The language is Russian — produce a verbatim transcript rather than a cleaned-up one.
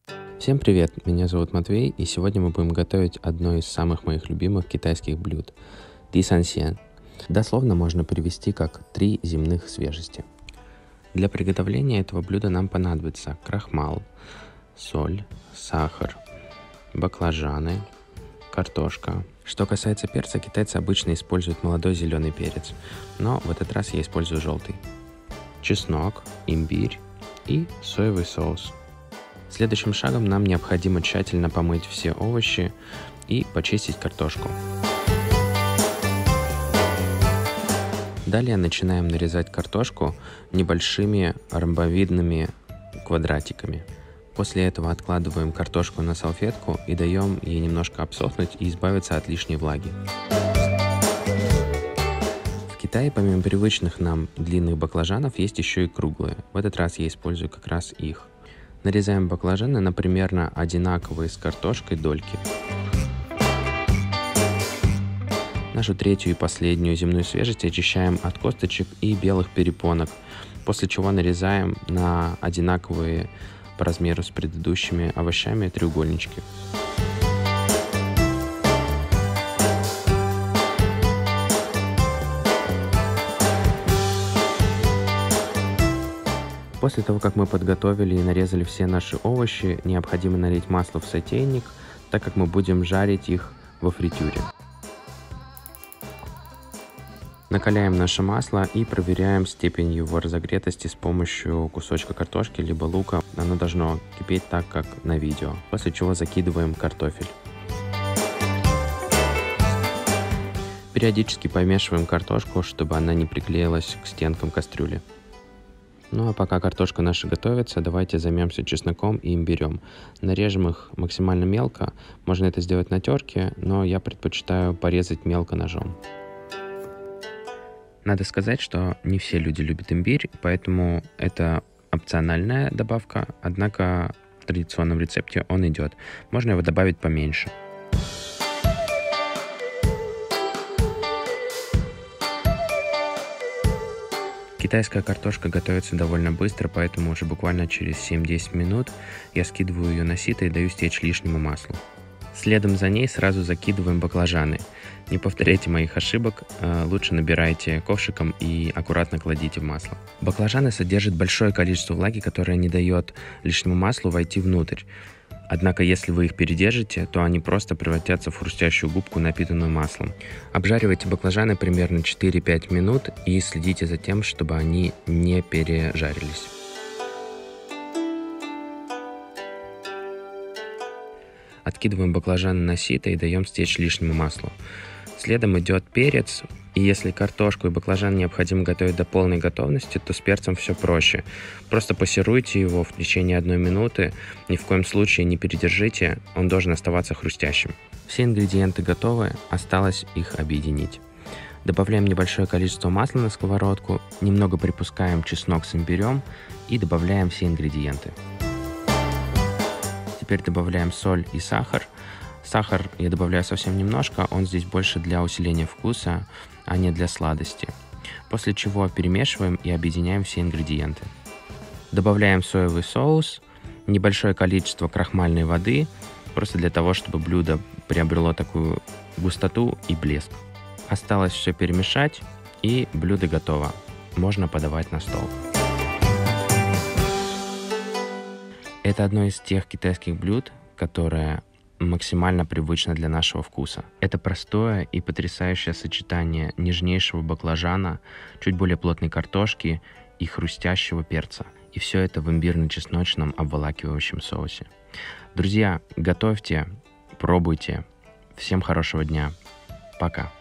Всем привет, меня зовут Матвей, и сегодня мы будем готовить одно из самых моих любимых китайских блюд – ди сан сян. Дословно можно перевести как «три земных свежести». Для приготовления этого блюда нам понадобится крахмал, соль, сахар, баклажаны, картошка. Что касается перца, китайцы обычно используют молодой зеленый перец, но в этот раз я использую желтый. Чеснок, имбирь и соевый соус. Следующим шагом нам необходимо тщательно помыть все овощи и почистить картошку. Далее начинаем нарезать картошку небольшими ромбовидными квадратиками. После этого откладываем картошку на салфетку и даем ей немножко обсохнуть и избавиться от лишней влаги. В Китае помимо привычных нам длинных баклажанов есть еще и круглые. В этот раз я использую как раз их. Нарезаем баклажаны на примерно одинаковые с картошкой дольки. Нашу третью и последнюю земную свежесть очищаем от косточек и белых перепонок, после чего нарезаем на одинаковые по размеру с предыдущими овощами треугольнички. После того, как мы подготовили и нарезали все наши овощи, необходимо налить масло в сотейник, так как мы будем жарить их во фритюре. Накаляем наше масло и проверяем степень его разогретости с помощью кусочка картошки либо лука. Оно должно кипеть так, как на видео. После чего закидываем картофель. Периодически помешиваем картошку, чтобы она не приклеилась к стенкам кастрюли. Ну а пока картошка наша готовится, давайте займемся чесноком и имбирем. Нарежем их максимально мелко. Можно это сделать на терке, но я предпочитаю порезать мелко ножом. Надо сказать, что не все люди любят имбирь, поэтому это опциональная добавка, однако в традиционном рецепте он идет. Можно его добавить поменьше. Китайская картошка готовится довольно быстро, поэтому уже буквально через семь-десять минут я скидываю ее на сито и даю стечь лишнему маслу. Следом за ней сразу закидываем баклажаны. Не повторяйте моих ошибок, лучше набирайте ковшиком и аккуратно кладите в масло. Баклажаны содержат большое количество влаги, которое не дает лишнему маслу войти внутрь. Однако, если вы их передержите, то они просто превратятся в хрустящую губку, напитанную маслом. Обжаривайте баклажаны примерно четыре-пять минут и следите за тем, чтобы они не пережарились. Откидываем баклажаны на сито и даем стечь лишнему маслу. Следом идет перец, и если картошку и баклажан необходимо готовить до полной готовности, то с перцем все проще. Просто пассируйте его в течение одной минуты, ни в коем случае не передержите, он должен оставаться хрустящим. Все ингредиенты готовы, осталось их объединить. Добавляем небольшое количество масла на сковородку, немного припускаем чеснок с имбирем и добавляем все ингредиенты. Теперь добавляем соль и сахар. Сахар я добавляю совсем немножко, он здесь больше для усиления вкуса, а не для сладости. После чего перемешиваем и объединяем все ингредиенты. Добавляем соевый соус, небольшое количество крахмальной воды, просто для того, чтобы блюдо приобрело такую густоту и блеск. Осталось все перемешать, и блюдо готово. Можно подавать на стол. Это одно из тех китайских блюд, которое максимально привычно для нашего вкуса. Это простое и потрясающее сочетание нежнейшего баклажана, чуть более плотной картошки и хрустящего перца. И все это в имбирно-чесночном обволакивающем соусе. Друзья, готовьте, пробуйте. Всем хорошего дня. Пока.